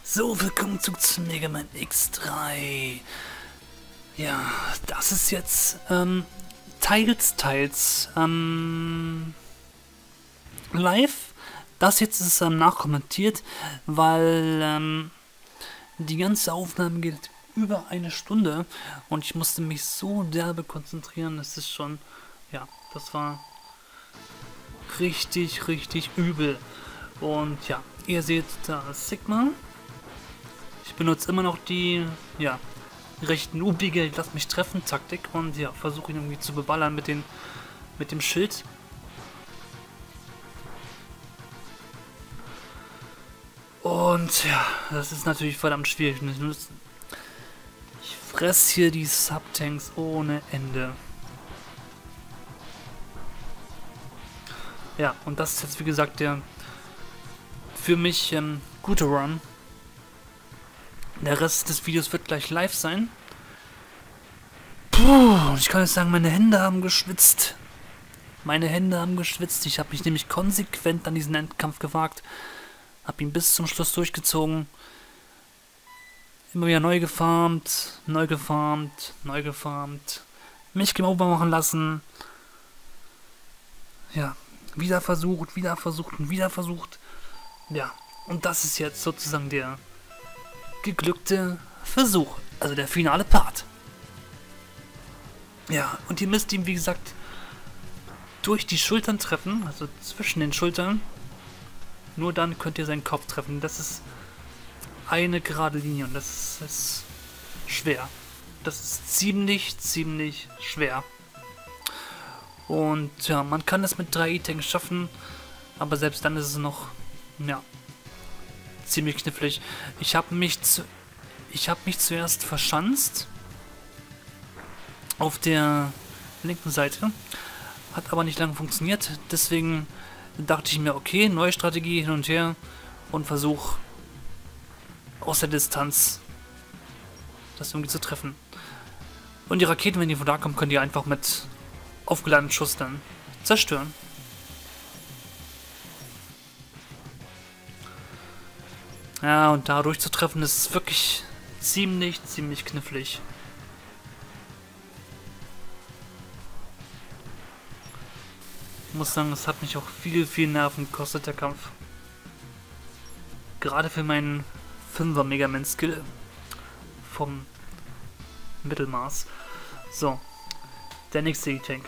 So, willkommen zurück zu Mega Man X3. Ja, das ist jetzt teils live. Das jetzt ist nachkommentiert, weil die ganze Aufnahme geht über eine Stunde und ich musste mich so derbe konzentrieren. Das ist schon, ja, das war richtig übel. Und ja, ihr seht da Sigma. Ich benutze immer noch die, ja, recht noobige Lass mich treffen Taktik und ja, versuche ihn irgendwie zu beballern mit dem Schild. Und ja, das ist natürlich verdammt schwierig. Ich fresse hier die Subtanks ohne Ende. Ja, und das ist jetzt wie gesagt der für mich gute Run. Der Rest des Videos wird gleich live sein. Puh, ich kann jetzt sagen, meine Hände haben geschwitzt. Ich habe mich nämlich konsequent an diesen Endkampf gewagt. Habe ihn bis zum Schluss durchgezogen. Immer wieder neu gefarmt. Mich Game Over machen lassen. Ja, wieder versucht. Ja, und das ist jetzt sozusagen der geglückte Versuch, also der finale Part. Ja, und ihr müsst ihn, wie gesagt, durch die Schultern treffen, also zwischen den Schultern. Nur dann könnt ihr seinen Kopf treffen. Das ist eine gerade Linie und das ist schwer. Das ist ziemlich schwer. Und ja, man kann es mit 3 E-Tanks schaffen, aber selbst dann ist es noch, ja, ziemlich knifflig. Ich habe mich zuerst verschanzt auf der linken Seite, hat aber nicht lange funktioniert, deswegen dachte ich mir, okay, neue Strategie, hin und her und versuch aus der Distanz das irgendwie zu treffen. Und die Raketen, wenn die von da kommen, können die einfach mit aufgeladenen Schuss dann zerstören. Ja, und da durchzutreffen ist wirklich ziemlich knifflig. Ich muss sagen, es hat mich auch viel Nerven gekostet, der Kampf. Gerade für meinen 5er Mega Man Skill vom Mittelmaß. So, der nächste E-Tank.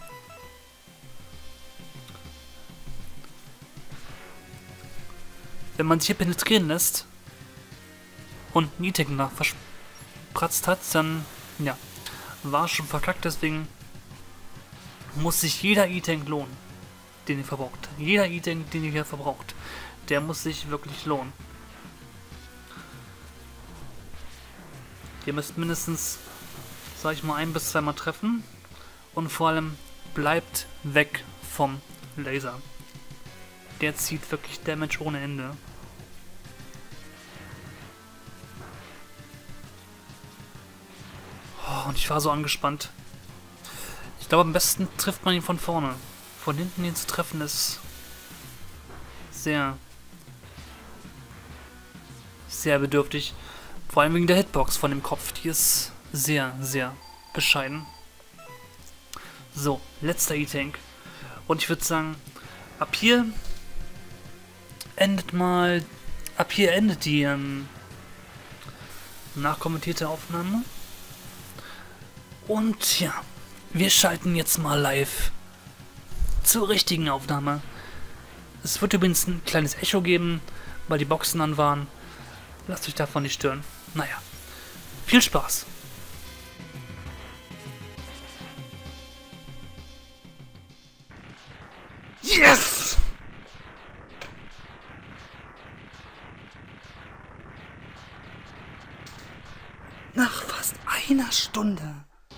Wenn man sich hier penetrieren lässt und einen E-Tank nach verspratzt hat, dann, ja, war schon verkackt, deswegen muss sich jeder E-Tank lohnen, den ihr verbraucht. Jeder E-Tank, den ihr hier verbraucht, der muss sich wirklich lohnen. Ihr müsst mindestens, sag ich mal, 1 bis 2 Mal treffen und vor allem bleibt weg vom Laser. Der zieht wirklich Damage ohne Ende. Oh, und ich war so angespannt. Ich glaube, am besten trifft man ihn von vorne. Von hinten ihn zu treffen ist sehr bedürftig. Vor allem wegen der Hitbox von dem Kopf. Die ist sehr bescheiden. So, letzter E-Tank. Und ich würde sagen, ab hier endet die nachkommentierte Aufnahme. Und ja, wir schalten jetzt mal live zur richtigen Aufnahme. Es wird übrigens ein kleines Echo geben, weil die Boxen an waren. Lasst euch davon nicht stören. Naja, viel Spaß! Yes! Nach fast einer Stunde.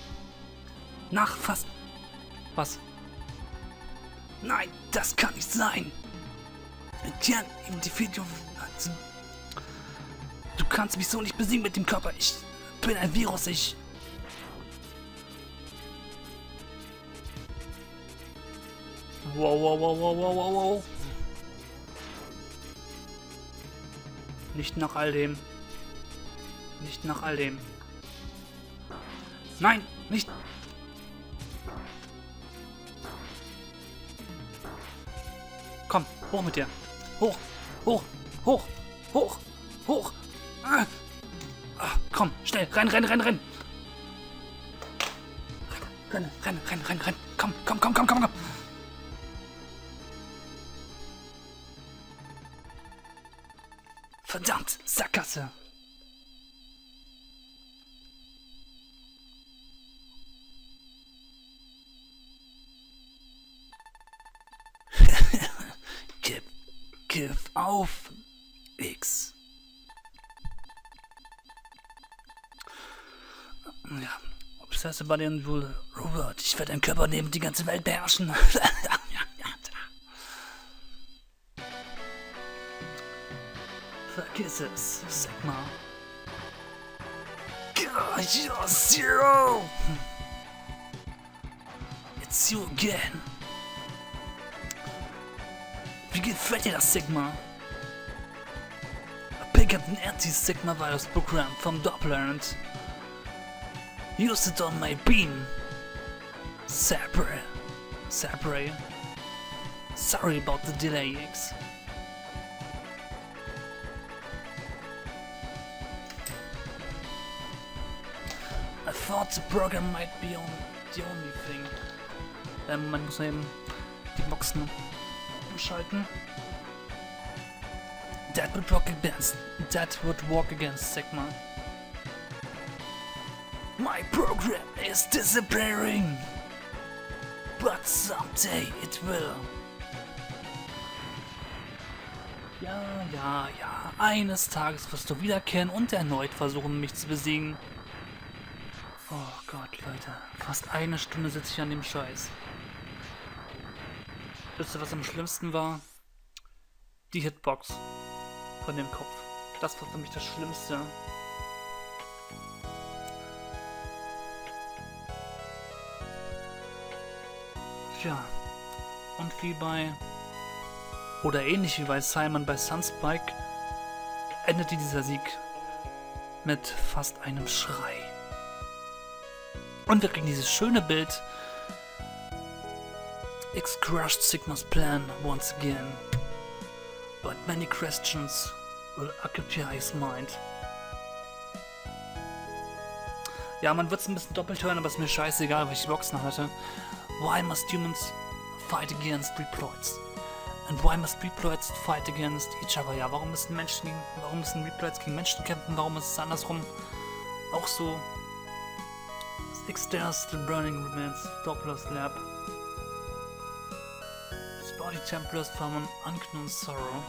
Was? Nein, das kann nicht sein. Tja, du kannst mich so nicht besiegen mit dem Körper. Ich bin ein Virus, Wow. Nicht nach all dem. Nicht nach all dem. Nein, nicht. Komm, hoch mit dir. Hoch, hoch, hoch, hoch, hoch. Ah. Ah, komm, schnell, renn, renn, renn, renn. Renn, renn, renn, renn, renn. Komm, komm, komm, komm, komm, komm. Verdammt, Sackgasse. Gib auf, X. Ja, Obsessive Body and Rule, Robert. Ich werde deinen Körper nehmen und die ganze Welt beherrschen. Vergiss es, Sigma. You're Zero! It's you again. Wie gefällt dir das, Sigma? I picked up an anti-Sigma virus program from Doppler and used it on my beam. Sabre. Sorry about the delay, X. I thought the program might be on the only thing. Man muss eben die Boxen umschalten. That would work against Sigma. My program is disappearing, but someday it will. Ja. Eines Tages wirst du wiederkehren und erneut versuchen, mich zu besiegen. Oh Gott, Leute. Fast eine Stunde sitze ich an dem Scheiß. Wisst ihr, was am schlimmsten war? Die Hitbox von dem Kopf. Das war für mich das Schlimmste. Tja. Und wie bei... Oder ähnlich wie bei Simon bei Sunspike endete dieser Sieg mit fast einem Schrei. Und wir kriegen dieses schöne Bild. X crushed Sigma's plan once again. But many questions will occupy his mind. Ja, man wird es ein bisschen doppelt hören, aber es ist mir scheißegal, weil ich die Boxen hatte. Why must humans fight against Reploids? And why must Reploids fight against each other? Ja, warum müssen Reploids gegen Menschen kämpfen? Warum ist es andersrum auch so? X stares the burning remains of Doppler's lab. His body tempered from an unknown sorrow.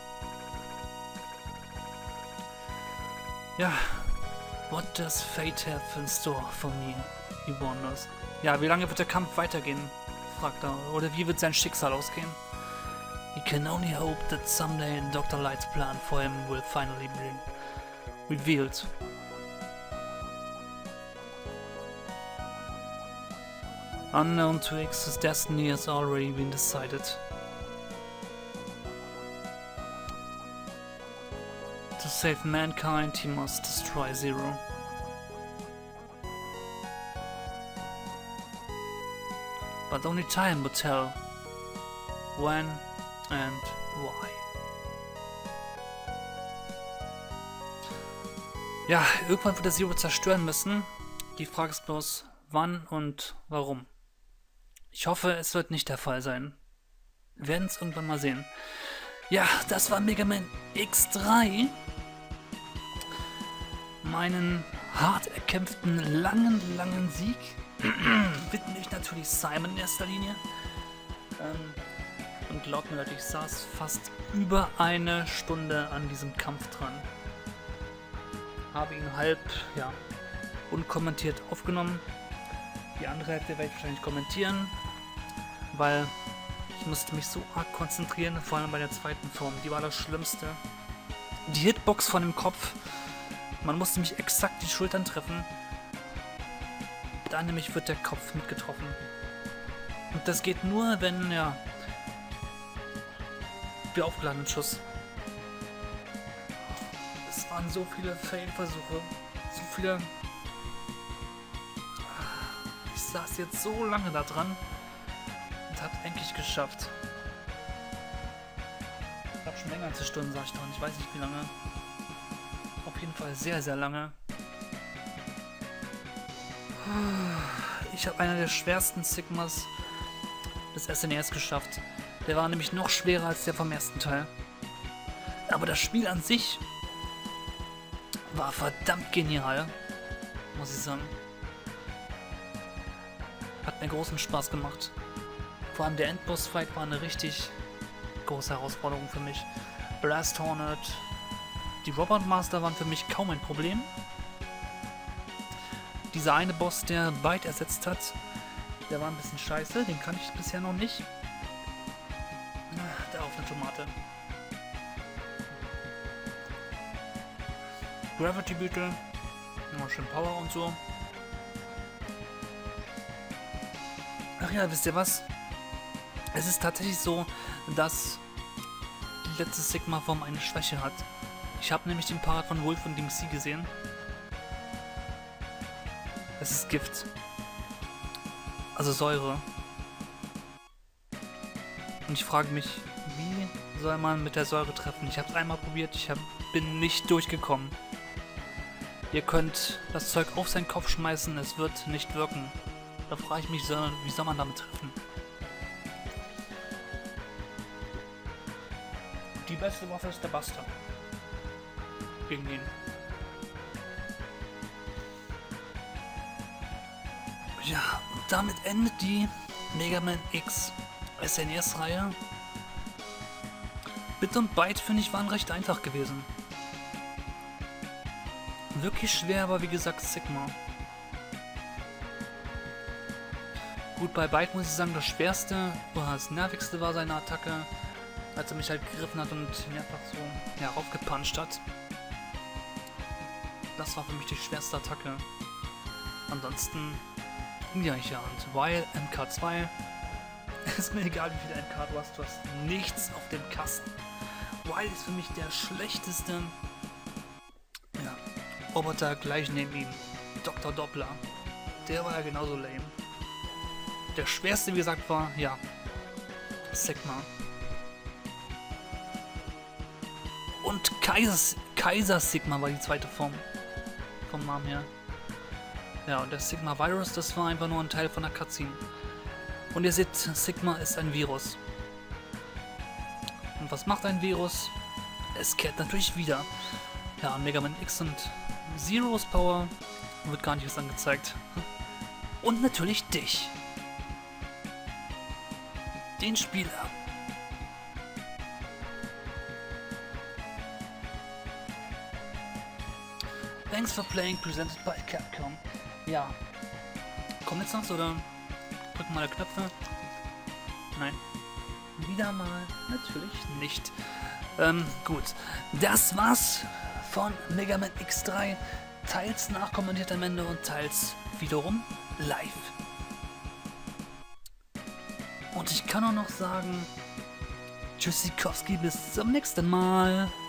Ja, what does fate have in store for me? He wonders. Ja, wie lange wird der Kampf weitergehen? Fragt er. Oder wie wird sein Schicksal ausgehen? He can only hope that someday Dr. Light's plan for him will finally be revealed. Unknown to X, his destiny has already been decided. To save mankind, he must destroy Zero. But only time will tell when and why. Ja, irgendwann wird er Zero zerstören müssen. Die Frage ist bloß, wann und warum. Ich hoffe, es wird nicht der Fall sein. Wir werden es irgendwann mal sehen. Ja, das war Mega Man X3. Meinen hart erkämpften, langen Sieg. Widme ich natürlich Simon in erster Linie. Und glaubt mir Leute, ich saß fast über eine Stunde an diesem Kampf dran. Habe ihn halb, unkommentiert aufgenommen. Die andere Hälfte werde ich wahrscheinlich kommentieren, weil ich musste mich so arg konzentrieren, vor allem bei der zweiten Form. Die war das Schlimmste. Die Hitbox von dem Kopf, man musste mich exakt die Schultern treffen. Dann nämlich wird der Kopf mitgetroffen. Und das geht nur, wenn, wir aufgeladenen Schuss. waren so viele Fail-Versuche, so viele... Ich saß jetzt so lange da dran und hab's endlich geschafft. Ich glaube schon länger als 1 Stunde, sag ich doch. Ich weiß nicht wie lange. Auf jeden Fall sehr, sehr lange. Ich habe einer der schwersten Sigmas des SNES geschafft. Der war nämlich noch schwerer als der vom ersten Teil. Aber das Spiel an sich war verdammt genial, muss ich sagen. Hat mir großen Spaß gemacht. Vor allem der Endboss-Fight war eine richtig große Herausforderung für mich. Blast Hornet, die Robot Master waren für mich kaum ein Problem. Dieser eine Boss, der Byte ersetzt hat, der war ein bisschen scheiße, den kann ich bisher noch nicht. Da auf eine Tomate. Gravity Beetle, immer schön Power und so. Ach ja, wisst ihr was? Es ist tatsächlich so, dass die letzte Sigma-Form eine Schwäche hat. Ich habe nämlich den Part von Wolf und DMC gesehen. Es ist Gift. Also Säure. Und ich frage mich, wie soll man mit der Säure treffen? Ich habe es einmal probiert, bin nicht durchgekommen. Ihr könnt das Zeug auf seinen Kopf schmeißen, es wird nicht wirken. Da frage ich mich, wie soll man damit treffen? Die beste Waffe ist der Buster. Gegen ihn. Ja, und damit endet die Mega Man X SNES-Reihe. Bit und Byte, finde ich, waren recht einfach gewesen. Wirklich schwer, aber wie gesagt Sigma. Gut, bei Byte muss ich sagen, das Schwerste oder das Nervigste war seine Attacke, als er mich halt gegriffen hat und mehrfach so raufgepuncht hat. Das war für mich die schwerste Attacke. Ansonsten ja, und weil MK2 ist mir egal, wie viel MK du hast nichts auf dem Kasten. Wild ist für mich der schlechteste Roboter gleich neben ihm. Dr. Doppler. Der war ja genauso lame. Der schwerste, wie gesagt, war, ja, Sigma. Und Kaiser Sigma war die zweite Form. Vom Namen her. Ja, und der Sigma Virus, das war einfach nur ein Teil von der Cutscene. Und ihr seht, Sigma ist ein Virus. Und was macht ein Virus? Es kehrt natürlich wieder. Ja, Mega Man X und Zeros Power wird gar nicht erst angezeigt. Und natürlich dich. Den Spieler. Thanks for playing, presented by Capcom. Ja. Kommt jetzt noch so, oder? Drücken mal die Knöpfe. Nein. Wieder mal natürlich nicht. Gut. Das war's von Mega Man X3. Teils nachkommentiert am Ende und teils wiederum live. Und ich kann auch noch sagen, Tschüssikowski, bis zum nächsten Mal.